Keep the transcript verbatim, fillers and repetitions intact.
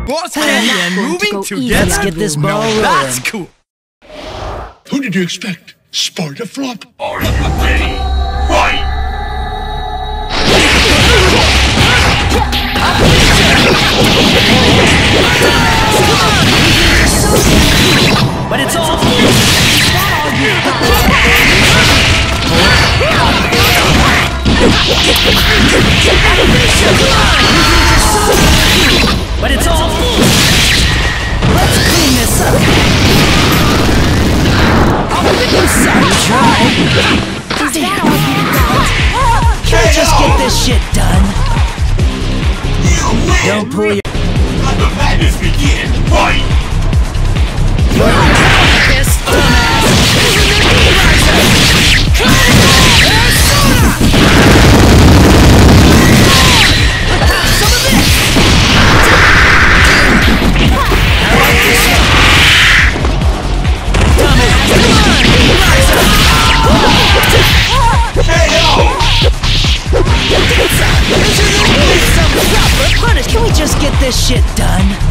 Okay, and moving together. Let's get this ball rolling. That's cool. Who did you expect? Sparta flop? Are you ready? Fight! But it's all But it's all Let's clean this up. I'll give you some try. Is that all you got? Can we just get this shit done? Don't pull your Let the madness begin! Fight! This dumbass! Some of this! I like this one! Dumbass! Come on! K O! Some proper punish! Can we just get this shit done?